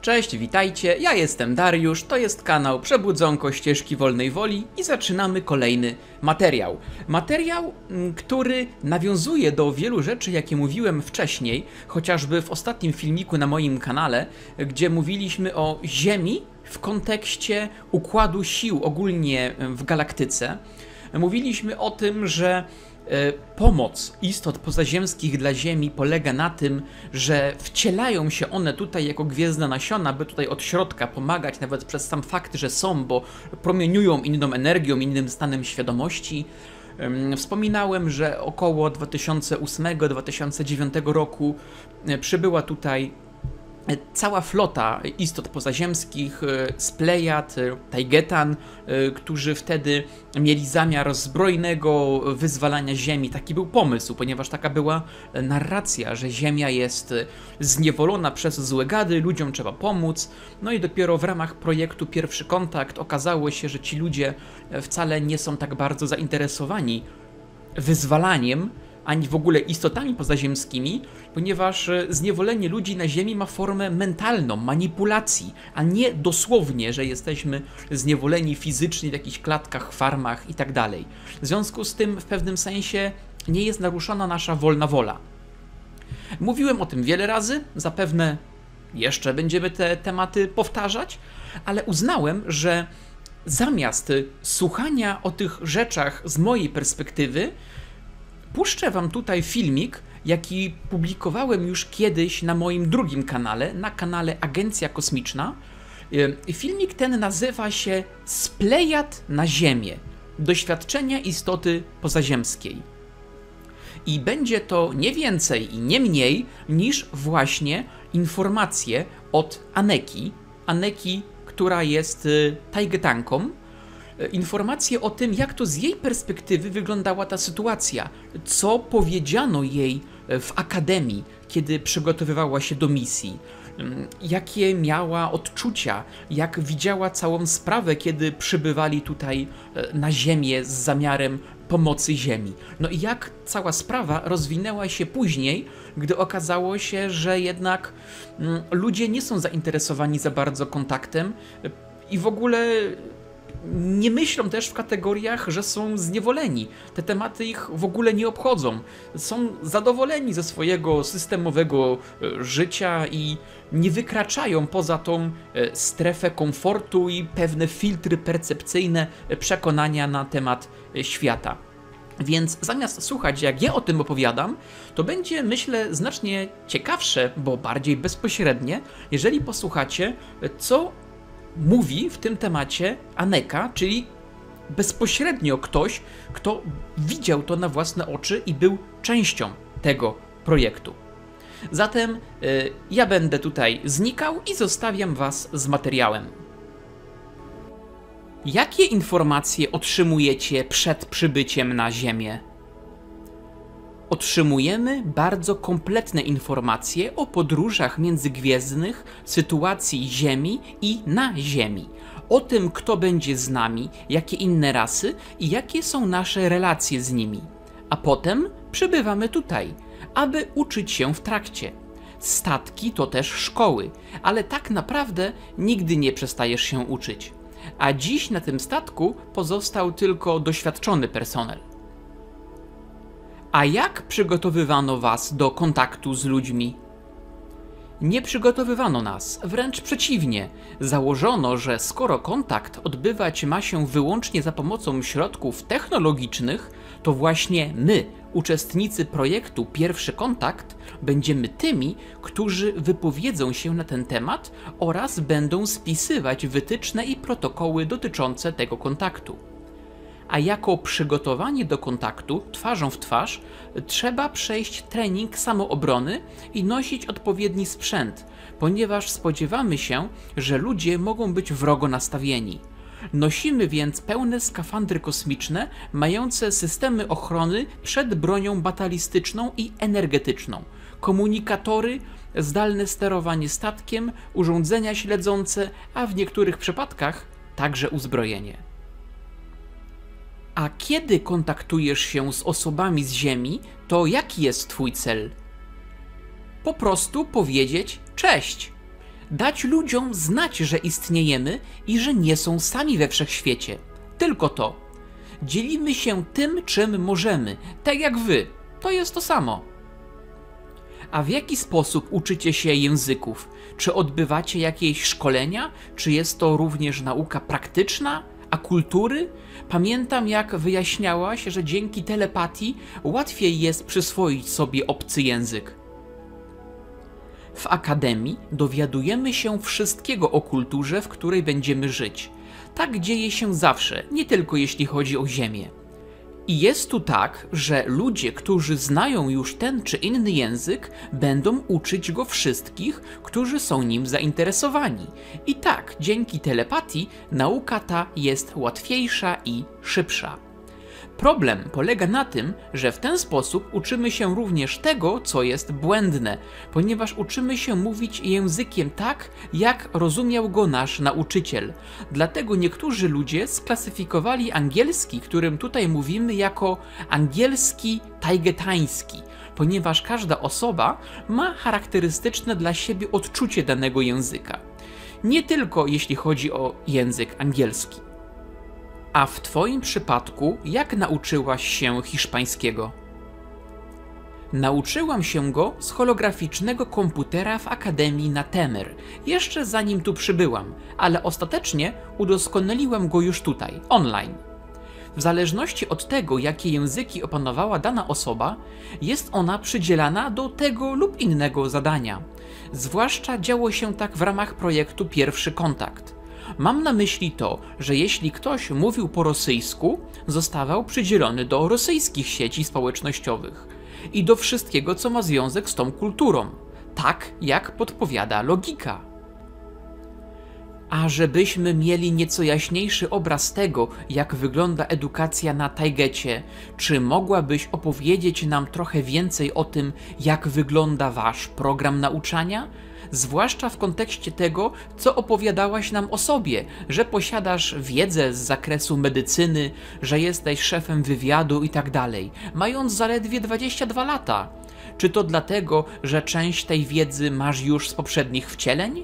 Cześć, witajcie, ja jestem Dariusz, to jest kanał Przebudzonko Ścieżki Wolnej Woli i zaczynamy kolejny materiał. Materiał, który nawiązuje do wielu rzeczy, jakie mówiłem wcześniej, chociażby w ostatnim filmiku na moim kanale, gdzie mówiliśmy o Ziemi w kontekście układu sił ogólnie w galaktyce. Mówiliśmy o tym, że pomoc istot pozaziemskich dla Ziemi polega na tym, że wcielają się one tutaj jako gwiezdne nasiona, by tutaj od środka pomagać, nawet przez sam fakt, że są, bo promieniują inną energią, innym stanem świadomości. Wspominałem, że około 2008-2009 roku przybyła tutaj cała flota istot pozaziemskich z Plejad, Taygetan, którzy wtedy mieli zamiar zbrojnego wyzwalania Ziemi. Taki był pomysł, ponieważ taka była narracja, że Ziemia jest zniewolona przez złe gady, ludziom trzeba pomóc. No i dopiero w ramach projektu Pierwszy Kontakt okazało się, że ci ludzie wcale nie są tak bardzo zainteresowani wyzwalaniem, ani w ogóle istotami pozaziemskimi, ponieważ zniewolenie ludzi na Ziemi ma formę mentalną, manipulacji, a nie dosłownie, że jesteśmy zniewoleni fizycznie w jakichś klatkach, farmach itd. W związku z tym w pewnym sensie nie jest naruszona nasza wolna wola. Mówiłem o tym wiele razy, zapewne jeszcze będziemy te tematy powtarzać, ale uznałem, że zamiast słuchania o tych rzeczach z mojej perspektywy, puszczę wam tutaj filmik, jaki publikowałem już kiedyś na moim drugim kanale, na kanale Agencja Kosmiczna. Filmik ten nazywa się Z Plejad na Ziemię. Doświadczenia istoty pozaziemskiej. I będzie to nie więcej i nie mniej niż właśnie informacje od Aneki. Aneki, która jest Taygetanką. Informacje o tym, jak to z jej perspektywy wyglądała ta sytuacja, co powiedziano jej w akademii, kiedy przygotowywała się do misji, jakie miała odczucia, jak widziała całą sprawę, kiedy przybywali tutaj na Ziemię z zamiarem pomocy Ziemi. No i jak cała sprawa rozwinęła się później, gdy okazało się, że jednak ludzie nie są zainteresowani za bardzo kontaktem i w ogóle nie myślą też w kategoriach, że są zniewoleni. Te tematy ich w ogóle nie obchodzą. Są zadowoleni ze swojego systemowego życia i nie wykraczają poza tą strefę komfortu i pewne filtry percepcyjne przekonania na temat świata. Więc zamiast słuchać, jak ja o tym opowiadam, to będzie, myślę, znacznie ciekawsze, bo bardziej bezpośrednie, jeżeli posłuchacie, co mówi w tym temacie Aneka, czyli bezpośrednio ktoś, kto widział to na własne oczy i był częścią tego projektu. Zatem ja będę tutaj znikał i zostawiam was z materiałem. Jakie informacje otrzymujecie przed przybyciem na Ziemię? Otrzymujemy bardzo kompletne informacje o podróżach międzygwiezdnych, sytuacji Ziemi i na Ziemi, o tym, kto będzie z nami, jakie inne rasy i jakie są nasze relacje z nimi. A potem przybywamy tutaj, aby uczyć się w trakcie. Statki to też szkoły, ale tak naprawdę nigdy nie przestajesz się uczyć. A dziś na tym statku pozostał tylko doświadczony personel. A jak przygotowywano was do kontaktu z ludźmi? Nie przygotowywano nas, wręcz przeciwnie. Założono, że skoro kontakt odbywać ma się wyłącznie za pomocą środków technologicznych, to właśnie my, uczestnicy projektu Pierwszy Kontakt, będziemy tymi, którzy wypowiedzą się na ten temat oraz będą spisywać wytyczne i protokoły dotyczące tego kontaktu. A jako przygotowanie do kontaktu twarzą w twarz trzeba przejść trening samoobrony i nosić odpowiedni sprzęt, ponieważ spodziewamy się, że ludzie mogą być wrogo nastawieni. Nosimy więc pełne skafandry kosmiczne mające systemy ochrony przed bronią batalistyczną i energetyczną, komunikatory, zdalne sterowanie statkiem, urządzenia śledzące, a w niektórych przypadkach także uzbrojenie. A kiedy kontaktujesz się z osobami z Ziemi, to jaki jest twój cel? Po prostu powiedzieć cześć. Dać ludziom znać, że istniejemy i że nie są sami we wszechświecie. Tylko to. Dzielimy się tym, czym możemy, tak jak wy. To jest to samo. A w jaki sposób uczycie się języków? Czy odbywacie jakieś szkolenia? Czy jest to również nauka praktyczna? A kultury? Pamiętam, jak wyjaśniałaś, że dzięki telepatii łatwiej jest przyswoić sobie obcy język. W akademii dowiadujemy się wszystkiego o kulturze, w której będziemy żyć. Tak dzieje się zawsze, nie tylko jeśli chodzi o Ziemię. I jest tu tak, że ludzie, którzy znają już ten czy inny język, będą uczyć go wszystkich, którzy są nim zainteresowani. I tak, dzięki telepatii, nauka ta jest łatwiejsza i szybsza. Problem polega na tym, że w ten sposób uczymy się również tego, co jest błędne, ponieważ uczymy się mówić językiem tak, jak rozumiał go nasz nauczyciel. Dlatego niektórzy ludzie sklasyfikowali angielski, którym tutaj mówimy, jako angielski taigetański, ponieważ każda osoba ma charakterystyczne dla siebie odczucie danego języka. Nie tylko jeśli chodzi o język angielski. A w twoim przypadku, jak nauczyłaś się hiszpańskiego? Nauczyłam się go z holograficznego komputera w Akademii na Temer, jeszcze zanim tu przybyłam, ale ostatecznie udoskonaliłam go już tutaj, online. W zależności od tego, jakie języki opanowała dana osoba, jest ona przydzielana do tego lub innego zadania. Zwłaszcza działo się tak w ramach projektu Pierwszy Kontakt. Mam na myśli to, że jeśli ktoś mówił po rosyjsku, zostawał przydzielony do rosyjskich sieci społecznościowych i do wszystkiego, co ma związek z tą kulturą, tak jak podpowiada logika. A żebyśmy mieli nieco jaśniejszy obraz tego, jak wygląda edukacja na Taigecie, czy mogłabyś opowiedzieć nam trochę więcej o tym, jak wygląda wasz program nauczania? Zwłaszcza w kontekście tego, co opowiadałaś nam o sobie, że posiadasz wiedzę z zakresu medycyny, że jesteś szefem wywiadu itd., mając zaledwie 22 lata. Czy to dlatego, że część tej wiedzy masz już z poprzednich wcieleń?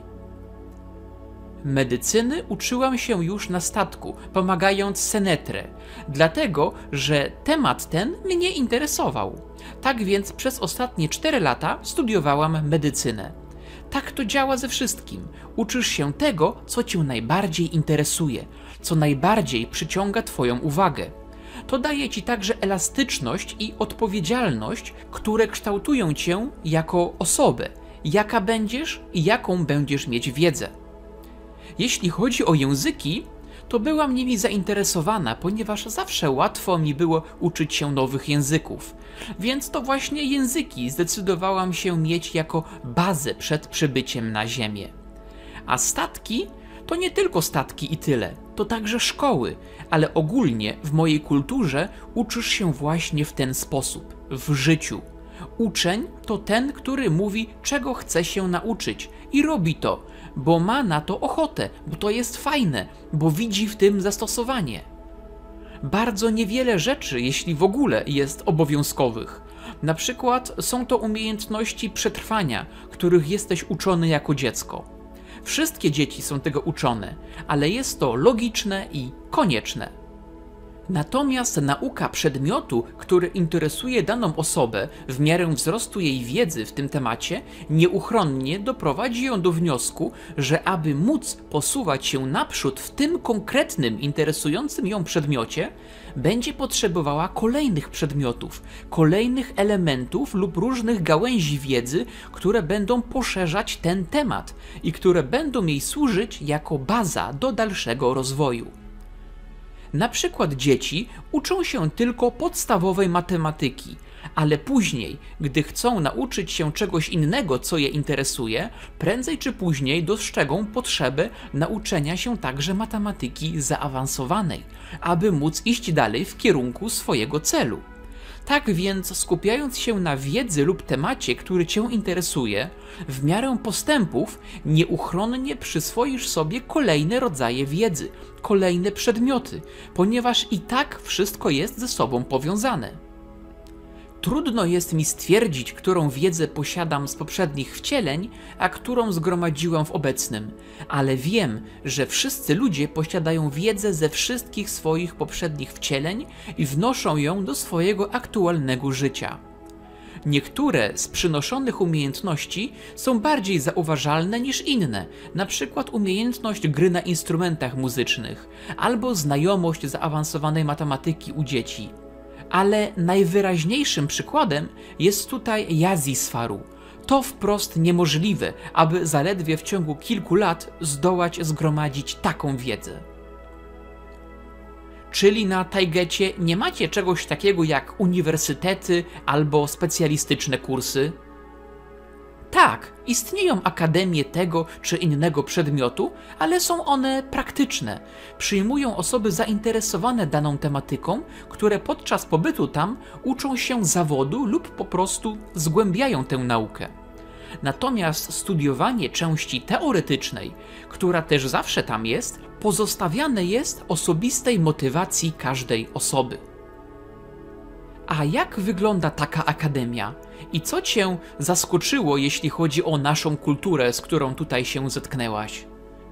Medycyny uczyłam się już na statku, pomagając Senetre, dlatego, że temat ten mnie interesował. Tak więc przez ostatnie 4 lata studiowałam medycynę. Tak to działa ze wszystkim. Uczysz się tego, co cię najbardziej interesuje, co najbardziej przyciąga twoją uwagę. To daje ci także elastyczność i odpowiedzialność, które kształtują cię jako osobę, jaka będziesz i jaką będziesz mieć wiedzę. Jeśli chodzi o języki, to byłam nimi zainteresowana, ponieważ zawsze łatwo mi było uczyć się nowych języków. Więc to właśnie języki zdecydowałam się mieć jako bazę przed przybyciem na Ziemię. A statki to nie tylko statki i tyle, to także szkoły, ale ogólnie w mojej kulturze uczysz się właśnie w ten sposób, w życiu. Uczeń to ten, który mówi, czego chce się nauczyć i robi to, bo ma na to ochotę, bo to jest fajne, bo widzi w tym zastosowanie. Bardzo niewiele rzeczy, jeśli w ogóle, jest obowiązkowych. Na przykład są to umiejętności przetrwania, których jesteś uczony jako dziecko. Wszystkie dzieci są tego uczone, ale jest to logiczne i konieczne. Natomiast nauka przedmiotu, który interesuje daną osobę w miarę wzrostu jej wiedzy w tym temacie, nieuchronnie doprowadzi ją do wniosku, że aby móc posuwać się naprzód w tym konkretnym, interesującym ją przedmiocie, będzie potrzebowała kolejnych przedmiotów, kolejnych elementów lub różnych gałęzi wiedzy, które będą poszerzać ten temat i które będą jej służyć jako baza do dalszego rozwoju. Na przykład dzieci uczą się tylko podstawowej matematyki, ale później, gdy chcą nauczyć się czegoś innego, co je interesuje, prędzej czy później dostrzegą potrzebę nauczenia się także matematyki zaawansowanej, aby móc iść dalej w kierunku swojego celu. Tak więc, skupiając się na wiedzy lub temacie, który cię interesuje, w miarę postępów nieuchronnie przyswoisz sobie kolejne rodzaje wiedzy, kolejne przedmioty, ponieważ i tak wszystko jest ze sobą powiązane. Trudno jest mi stwierdzić, którą wiedzę posiadam z poprzednich wcieleń, a którą zgromadziłam w obecnym, ale wiem, że wszyscy ludzie posiadają wiedzę ze wszystkich swoich poprzednich wcieleń i wnoszą ją do swojego aktualnego życia. Niektóre z przynoszonych umiejętności są bardziej zauważalne niż inne, na przykład umiejętność gry na instrumentach muzycznych albo znajomość zaawansowanej matematyki u dzieci. Ale najwyraźniejszym przykładem jest tutaj Yazisfaru. To wprost niemożliwe, aby zaledwie w ciągu kilku lat zdołać zgromadzić taką wiedzę. Czyli na Taygecie nie macie czegoś takiego jak uniwersytety albo specjalistyczne kursy? Tak, istnieją akademie tego czy innego przedmiotu, ale są one praktyczne. Przyjmują osoby zainteresowane daną tematyką, które podczas pobytu tam uczą się zawodu lub po prostu zgłębiają tę naukę. Natomiast studiowanie części teoretycznej, która też zawsze tam jest, pozostawiane jest osobistej motywacji każdej osoby. A jak wygląda taka akademia? I co cię zaskoczyło, jeśli chodzi o naszą kulturę, z którą tutaj się zetknęłaś?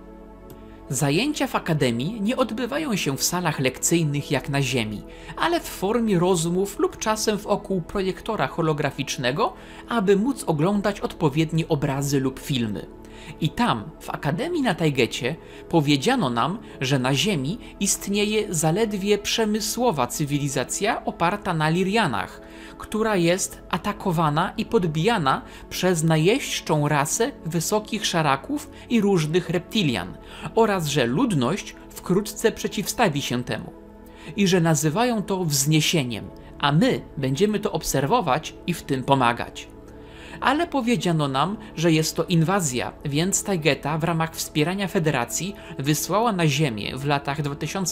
Zajęcia w akademii nie odbywają się w salach lekcyjnych jak na Ziemi, ale w formie rozmów lub czasem wokół projektora holograficznego, aby móc oglądać odpowiednie obrazy lub filmy. I tam, w Akademii na Taygecie, powiedziano nam, że na Ziemi istnieje zaledwie przemysłowa cywilizacja oparta na Lirianach, która jest atakowana i podbijana przez najeźdźczą rasę wysokich szaraków i różnych reptilian, oraz że ludność wkrótce przeciwstawi się temu. I że nazywają to wzniesieniem, a my będziemy to obserwować i w tym pomagać. Ale powiedziano nam, że jest to inwazja, więc Taygeta w ramach wspierania Federacji wysłała na Ziemię w latach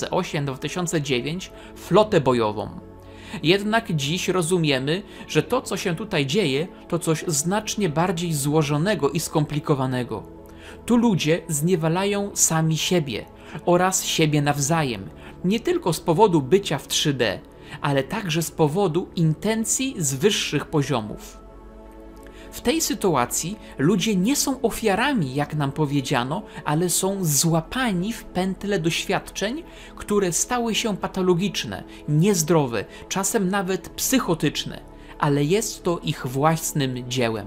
2008-2009 flotę bojową. Jednak dziś rozumiemy, że to, co się tutaj dzieje, to coś znacznie bardziej złożonego i skomplikowanego. Tu ludzie zniewalają sami siebie oraz siebie nawzajem, nie tylko z powodu bycia w 3D, ale także z powodu intencji z wyższych poziomów. W tej sytuacji ludzie nie są ofiarami, jak nam powiedziano, ale są złapani w pętle doświadczeń, które stały się patologiczne, niezdrowe, czasem nawet psychotyczne, ale jest to ich własnym dziełem.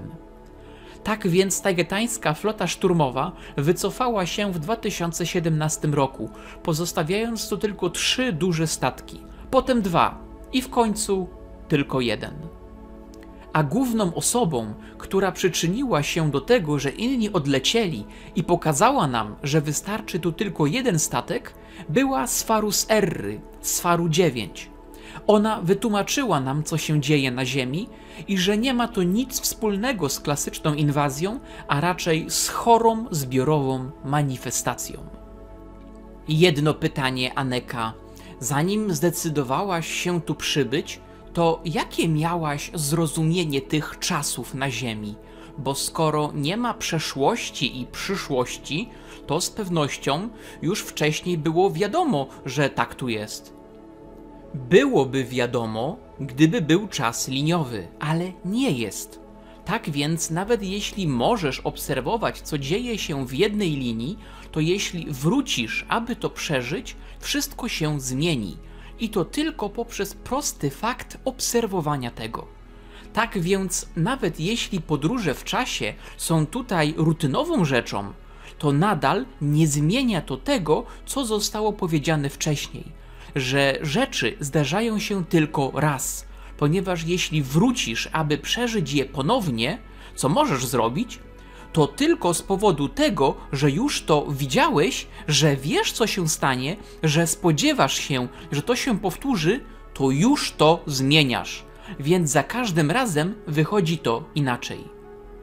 Tak więc taygetańska flota szturmowa wycofała się w 2017 roku, pozostawiając tu tylko 3 duże statki, potem 2 i w końcu tylko 1. A główną osobą, która przyczyniła się do tego, że inni odlecieli i pokazała nam, że wystarczy tu tylko 1 statek, była Sfarus Erry, Sfaru 9. Ona wytłumaczyła nam, co się dzieje na Ziemi i że nie ma to nic wspólnego z klasyczną inwazją, a raczej z chorą, zbiorową manifestacją. Jedno pytanie, Aneka. Zanim zdecydowałaś się tu przybyć, to jakie miałaś zrozumienie tych czasów na Ziemi? Bo skoro nie ma przeszłości i przyszłości, to z pewnością już wcześniej było wiadomo, że tak tu jest. Byłoby wiadomo, gdyby był czas liniowy, ale nie jest. Tak więc nawet jeśli możesz obserwować, co dzieje się w jednej linii, to jeśli wrócisz, aby to przeżyć, wszystko się zmieni. I to tylko poprzez prosty fakt obserwowania tego. Tak więc nawet jeśli podróże w czasie są tutaj rutynową rzeczą, to nadal nie zmienia to tego, co zostało powiedziane wcześniej, że rzeczy zdarzają się tylko raz, ponieważ jeśli wrócisz, aby przeżyć je ponownie, co możesz zrobić, to tylko z powodu tego, że już to widziałeś, że wiesz, co się stanie, że spodziewasz się, że to się powtórzy, to już to zmieniasz. Więc za każdym razem wychodzi to inaczej.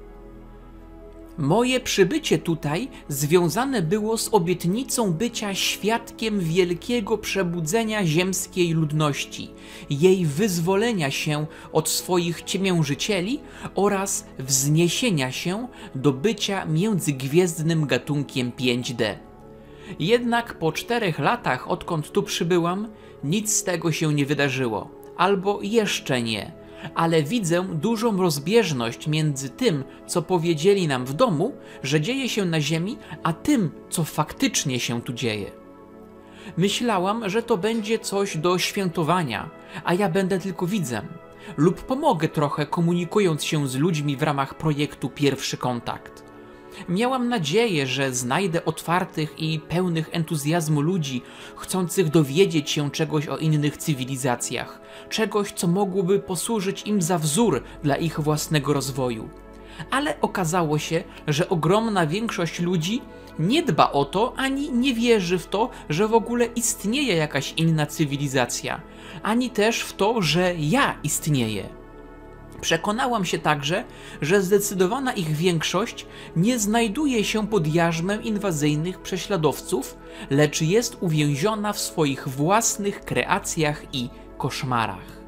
Moje przybycie tutaj związane było z obietnicą bycia świadkiem wielkiego przebudzenia ziemskiej ludności, jej wyzwolenia się od swoich ciemiężycieli oraz wzniesienia się do bycia międzygwiezdnym gatunkiem 5D. Jednak po 4 latach, odkąd tu przybyłam, nic z tego się nie wydarzyło, albo jeszcze nie. ale widzę dużą rozbieżność między tym, co powiedzieli nam w domu, że dzieje się na Ziemi, a tym, co faktycznie się tu dzieje. Myślałam, że to będzie coś do świętowania, a ja będę tylko widzem. Lub pomogę trochę, komunikując się z ludźmi w ramach projektu Pierwszy Kontakt. Miałam nadzieję, że znajdę otwartych i pełnych entuzjazmu ludzi, chcących dowiedzieć się czegoś o innych cywilizacjach, czegoś, co mogłoby posłużyć im za wzór dla ich własnego rozwoju. Ale okazało się, że ogromna większość ludzi nie dba o to, ani nie wierzy w to, że w ogóle istnieje jakaś inna cywilizacja, ani też w to, że ja istnieję. Przekonałam się także, że zdecydowana ich większość nie znajduje się pod jarzmem inwazyjnych prześladowców, lecz jest uwięziona w swoich własnych kreacjach i koszmarach.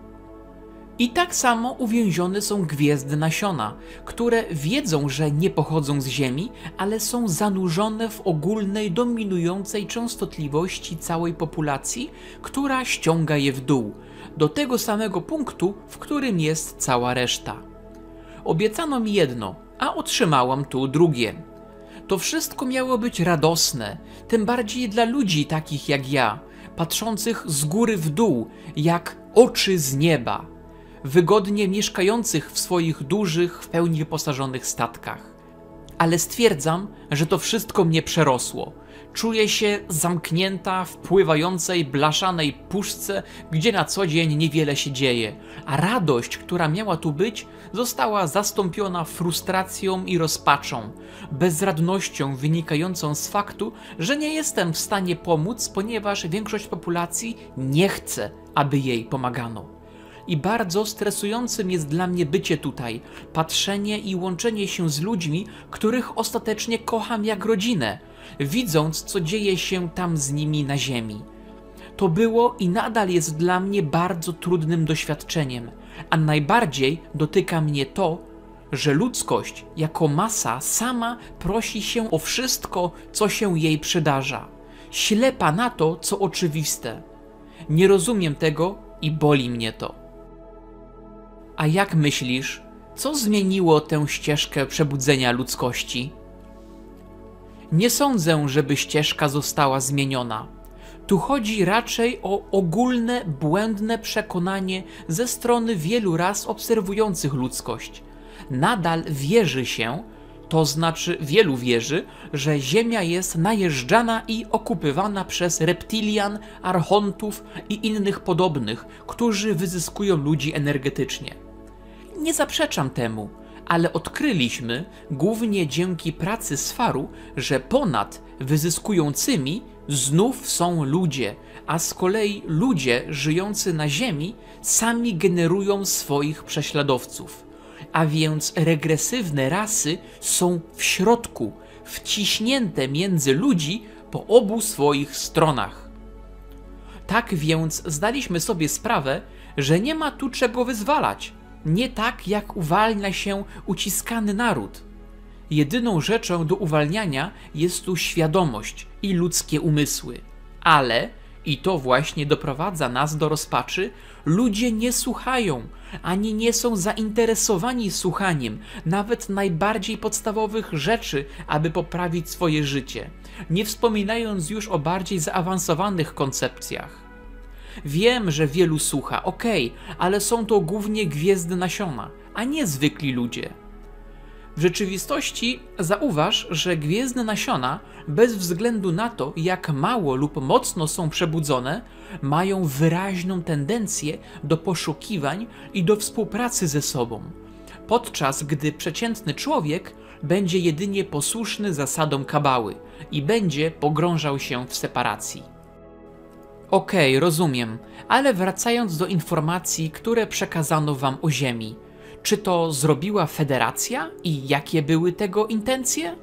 I tak samo uwięzione są gwiezdne nasiona, które wiedzą, że nie pochodzą z Ziemi, ale są zanurzone w ogólnej, dominującej częstotliwości całej populacji, która ściąga je w dół, do tego samego punktu, w którym jest cała reszta. Obiecano mi jedno, a otrzymałam tu drugie. To wszystko miało być radosne, tym bardziej dla ludzi takich jak ja, patrzących z góry w dół, jak oczy z nieba, wygodnie mieszkających w swoich dużych, w pełni wyposażonych statkach. Ale stwierdzam, że to wszystko mnie przerosło. Czuję się zamknięta w pływającej, blaszanej puszce, gdzie na co dzień niewiele się dzieje, a radość, która miała tu być, została zastąpiona frustracją i rozpaczą, bezradnością wynikającą z faktu, że nie jestem w stanie pomóc, ponieważ większość populacji nie chce, aby jej pomagano. I bardzo stresującym jest dla mnie bycie tutaj, patrzenie i łączenie się z ludźmi, których ostatecznie kocham jak rodzinę, widząc, co dzieje się tam z nimi na Ziemi. To było i nadal jest dla mnie bardzo trudnym doświadczeniem, a najbardziej dotyka mnie to, że ludzkość jako masa sama prosi się o wszystko, co się jej przydarza, ślepa na to, co oczywiste. Nie rozumiem tego i boli mnie to. A jak myślisz, co zmieniło tę ścieżkę przebudzenia ludzkości? Nie sądzę, żeby ścieżka została zmieniona. Tu chodzi raczej o ogólne, błędne przekonanie ze strony wielu ras obserwujących ludzkość. Nadal wierzy się, to znaczy wielu wierzy, że Ziemia jest najeżdżana i okupywana przez reptilian, archontów i innych podobnych, którzy wyzyskują ludzi energetycznie. Nie zaprzeczam temu, ale odkryliśmy, głównie dzięki pracy Sfaru, że ponad wyzyskującymi znów są ludzie, a z kolei ludzie żyjący na Ziemi sami generują swoich prześladowców. A więc regresywne rasy są w środku, wciśnięte między ludzi po obu swoich stronach. Tak więc zdaliśmy sobie sprawę, że nie ma tu czego wyzwalać, nie tak jak uwalnia się uciskany naród. Jedyną rzeczą do uwalniania jest tu świadomość i ludzkie umysły, ale, i to właśnie doprowadza nas do rozpaczy, ludzie nie słuchają, ani nie są zainteresowani słuchaniem nawet najbardziej podstawowych rzeczy, aby poprawić swoje życie, nie wspominając już o bardziej zaawansowanych koncepcjach. Wiem, że wielu słucha, okej, ale są to głównie gwiezdne nasiona, a nie zwykli ludzie. W rzeczywistości zauważ, że gwiezdne nasiona, bez względu na to, jak mało lub mocno są przebudzone, mają wyraźną tendencję do poszukiwań i do współpracy ze sobą, podczas gdy przeciętny człowiek będzie jedynie posłuszny zasadom kabały i będzie pogrążał się w separacji. Okej, rozumiem, ale wracając do informacji, które przekazano wam o Ziemi, czy to zrobiła Federacja i jakie były tego intencje?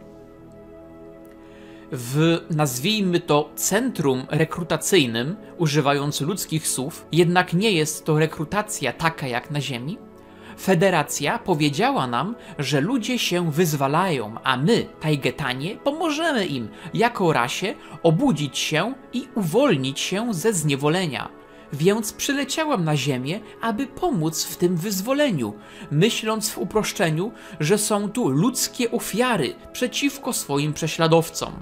W, nazwijmy to, centrum rekrutacyjnym, używając ludzkich słów, jednak nie jest to rekrutacja taka jak na Ziemi, Federacja powiedziała nam, że ludzie się wyzwalają, a my, Taygetanie, pomożemy im, jako rasie, obudzić się i uwolnić się ze zniewolenia. Więc przyleciałam na Ziemię, aby pomóc w tym wyzwoleniu, myśląc w uproszczeniu, że są tu ludzkie ofiary przeciwko swoim prześladowcom.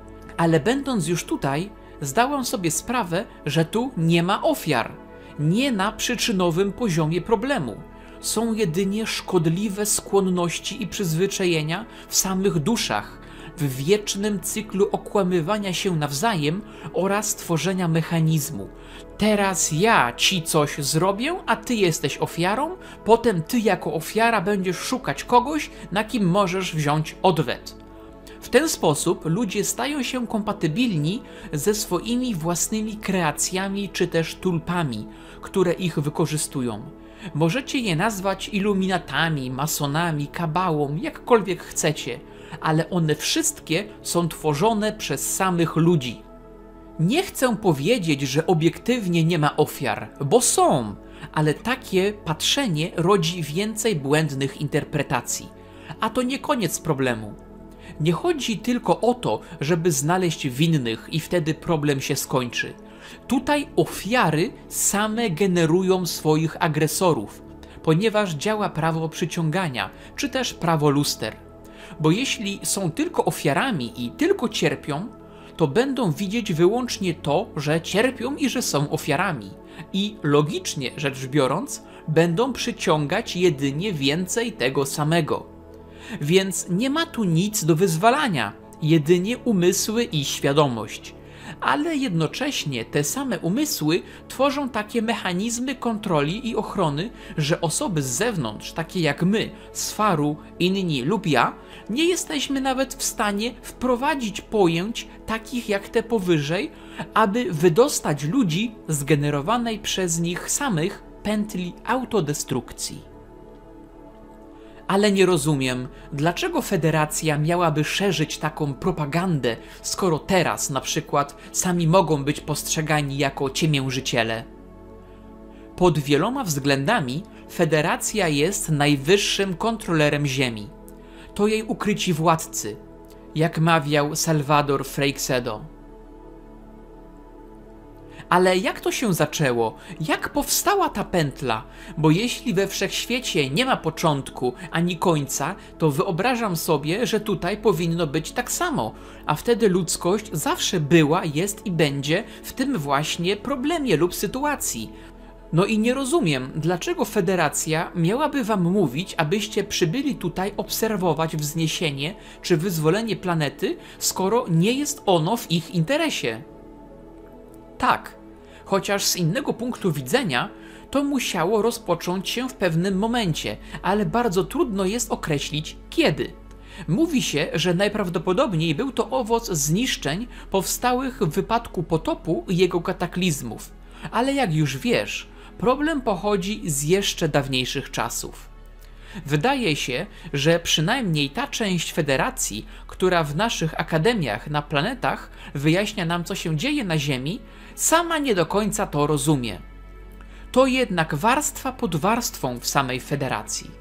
Ale będąc już tutaj, zdałam sobie sprawę, że tu nie ma ofiar, nie na przyczynowym poziomie problemu. Są jedynie szkodliwe skłonności i przyzwyczajenia w samych duszach, w wiecznym cyklu okłamywania się nawzajem oraz tworzenia mechanizmu. Teraz ja ci coś zrobię, a ty jesteś ofiarą, potem ty jako ofiara będziesz szukać kogoś, na kim możesz wziąć odwet. W ten sposób ludzie stają się kompatybilni ze swoimi własnymi kreacjami czy też tulpami, które ich wykorzystują. Możecie je nazwać iluminatami, masonami, kabałą, jakkolwiek chcecie, ale one wszystkie są tworzone przez samych ludzi. Nie chcę powiedzieć, że obiektywnie nie ma ofiar, bo są, ale takie patrzenie rodzi więcej błędnych interpretacji. A to nie koniec problemu. Nie chodzi tylko o to, żeby znaleźć winnych i wtedy problem się skończy. Tutaj ofiary same generują swoich agresorów, ponieważ działa prawo przyciągania, czy też prawo luster. Bo jeśli są tylko ofiarami i tylko cierpią, to będą widzieć wyłącznie to, że cierpią i że są ofiarami. I logicznie rzecz biorąc, będą przyciągać jedynie więcej tego samego. Więc nie ma tu nic do wyzwalania, jedynie umysły i świadomość. Ale jednocześnie te same umysły tworzą takie mechanizmy kontroli i ochrony, że osoby z zewnątrz, takie jak my, Sfaru, inni lub ja, nie jesteśmy nawet w stanie wprowadzić pojęć takich jak te powyżej, aby wydostać ludzi z generowanej przez nich samych pętli autodestrukcji. Ale nie rozumiem, dlaczego Federacja miałaby szerzyć taką propagandę, skoro teraz na przykład sami mogą być postrzegani jako ciemiężyciele. Pod wieloma względami Federacja jest najwyższym kontrolerem Ziemi. To jej ukryci władcy, jak mawiał Salvador Freixedo. Ale jak to się zaczęło? Jak powstała ta pętla? Bo jeśli we wszechświecie nie ma początku ani końca, to wyobrażam sobie, że tutaj powinno być tak samo, a wtedy ludzkość zawsze była, jest i będzie w tym właśnie problemie lub sytuacji. No i nie rozumiem, dlaczego Federacja miałaby wam mówić, abyście przybyli tutaj obserwować wzniesienie czy wyzwolenie planety, skoro nie jest ono w ich interesie. Tak, chociaż z innego punktu widzenia to musiało rozpocząć się w pewnym momencie, ale bardzo trudno jest określić kiedy. Mówi się, że najprawdopodobniej był to owoc zniszczeń powstałych w wypadku potopu i jego kataklizmów. Ale jak już wiesz, problem pochodzi z jeszcze dawniejszych czasów. Wydaje się, że przynajmniej ta część Federacji, która w naszych akademiach na planetach wyjaśnia nam, co się dzieje na Ziemi, sama nie do końca to rozumie. To jednak warstwa pod warstwą w samej Federacji.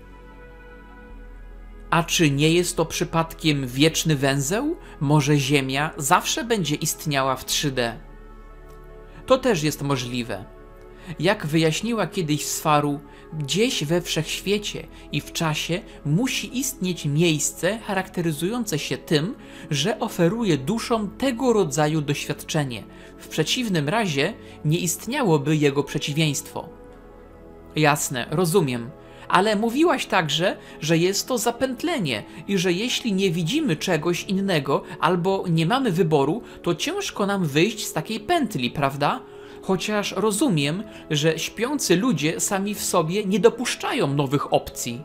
A czy nie jest to przypadkiem wieczny węzeł? Może Ziemia zawsze będzie istniała w 3D? To też jest możliwe. Jak wyjaśniła kiedyś Sfaru, gdzieś we wszechświecie i w czasie musi istnieć miejsce charakteryzujące się tym, że oferuje duszom tego rodzaju doświadczenie. W przeciwnym razie nie istniałoby jego przeciwieństwo. Jasne, rozumiem. Ale mówiłaś także, że jest to zapętlenie i że jeśli nie widzimy czegoś innego albo nie mamy wyboru, to ciężko nam wyjść z takiej pętli, prawda? Chociaż rozumiem, że śpiący ludzie sami w sobie nie dopuszczają nowych opcji.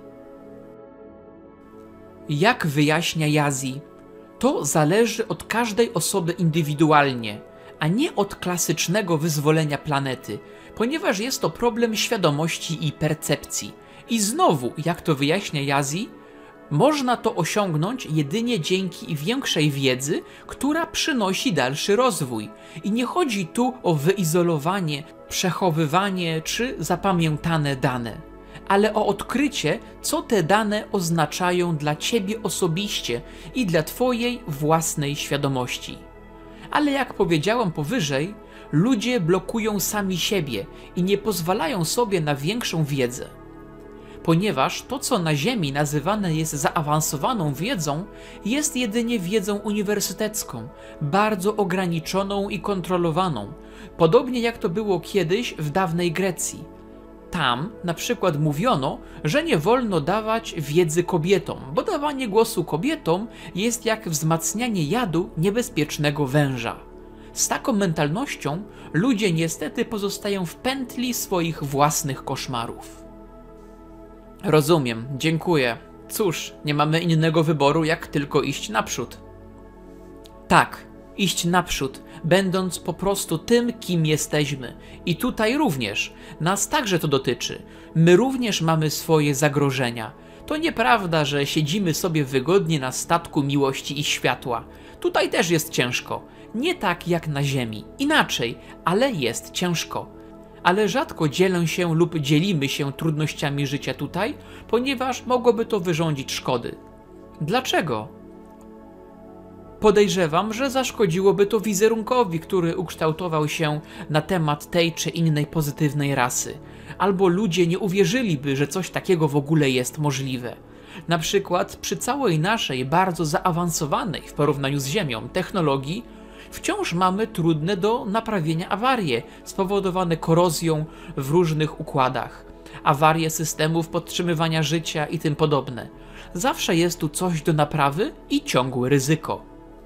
Jak wyjaśnia Jazi, to zależy od każdej osoby indywidualnie, a nie od klasycznego wyzwolenia planety, ponieważ jest to problem świadomości i percepcji. I znowu, jak to wyjaśnia Jazi, można to osiągnąć jedynie dzięki większej wiedzy, która przynosi dalszy rozwój. I nie chodzi tu o wyizolowanie, przechowywanie czy zapamiętane dane, ale o odkrycie, co te dane oznaczają dla ciebie osobiście i dla twojej własnej świadomości. Ale jak powiedziałam powyżej, Ludzie blokują sami siebie i nie pozwalają sobie na większą wiedzę. Ponieważ to, co na Ziemi nazywane jest zaawansowaną wiedzą, jest jedynie wiedzą uniwersytecką, bardzo ograniczoną i kontrolowaną, podobnie jak to było kiedyś w dawnej Grecji. Tam na przykład mówiono, że nie wolno dawać wiedzy kobietom, bo dawanie głosu kobietom jest jak wzmacnianie jadu niebezpiecznego węża. Z taką mentalnością ludzie niestety pozostają w pętli swoich własnych koszmarów. Rozumiem, dziękuję. Cóż, nie mamy innego wyboru, jak tylko iść naprzód. Tak, iść naprzód, będąc po prostu tym, kim jesteśmy. I tutaj również, nas także to dotyczy. My również mamy swoje zagrożenia. To nieprawda, że siedzimy sobie wygodnie na statku miłości i światła. Tutaj też jest ciężko. Nie tak jak na Ziemi. Inaczej, ale jest ciężko. Ale rzadko dzielę się lub dzielimy się trudnościami życia tutaj, ponieważ mogłoby to wyrządzić szkody. Dlaczego? Podejrzewam, że zaszkodziłoby to wizerunkowi, który ukształtował się na temat tej czy innej pozytywnej rasy. Albo ludzie nie uwierzyliby, że coś takiego w ogóle jest możliwe. Na przykład przy całej naszej bardzo zaawansowanej w porównaniu z Ziemią technologii wciąż mamy trudne do naprawienia awarie spowodowane korozją w różnych układach, awarie systemów podtrzymywania życia i tym podobne. Zawsze jest tu coś do naprawy i ciągłe ryzyko.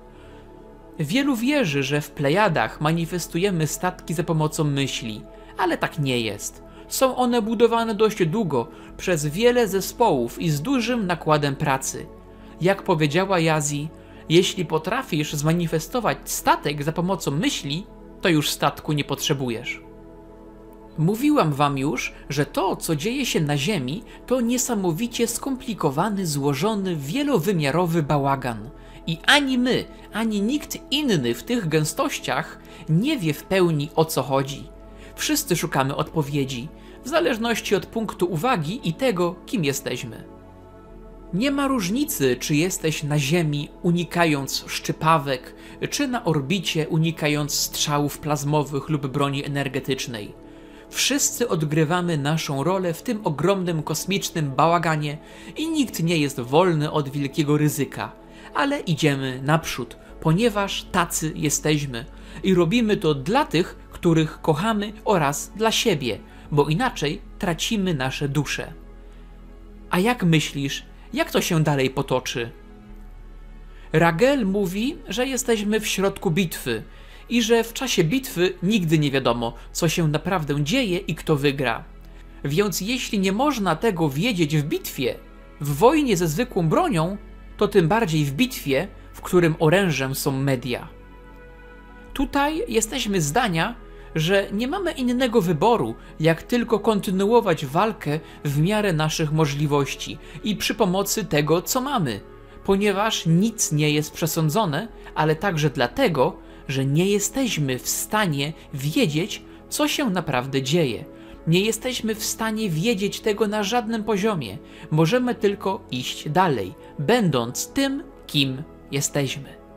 Wielu wierzy, że w Plejadach manifestujemy statki za pomocą myśli, ale tak nie jest. Są one budowane dość długo, przez wiele zespołów i z dużym nakładem pracy. Jak powiedziała Yazzie, jeśli potrafisz zmanifestować statek za pomocą myśli, to już statku nie potrzebujesz. Mówiłam wam już, że to, co dzieje się na Ziemi, to niesamowicie skomplikowany, złożony, wielowymiarowy bałagan. I ani my, ani nikt inny w tych gęstościach nie wie w pełni, o co chodzi. Wszyscy szukamy odpowiedzi, w zależności od punktu uwagi i tego, kim jesteśmy. Nie ma różnicy, czy jesteś na Ziemi unikając szczypawek, czy na orbicie unikając strzałów plazmowych lub broni energetycznej. Wszyscy odgrywamy naszą rolę w tym ogromnym kosmicznym bałaganie i nikt nie jest wolny od wielkiego ryzyka. Ale idziemy naprzód, ponieważ tacy jesteśmy i robimy to dla tych, których kochamy oraz dla siebie, bo inaczej tracimy nasze dusze. A jak myślisz, jak to się dalej potoczy? Raguel mówi, że jesteśmy w środku bitwy i że w czasie bitwy nigdy nie wiadomo, co się naprawdę dzieje i kto wygra. Więc jeśli nie można tego wiedzieć w bitwie, w wojnie ze zwykłą bronią, to tym bardziej w bitwie, w którym orężem są media. Tutaj jesteśmy zdania, że nie mamy innego wyboru, jak tylko kontynuować walkę w miarę naszych możliwości i przy pomocy tego, co mamy, ponieważ nic nie jest przesądzone, ale także dlatego, że nie jesteśmy w stanie wiedzieć, co się naprawdę dzieje. Nie jesteśmy w stanie wiedzieć tego na żadnym poziomie. Możemy tylko iść dalej, będąc tym, kim jesteśmy.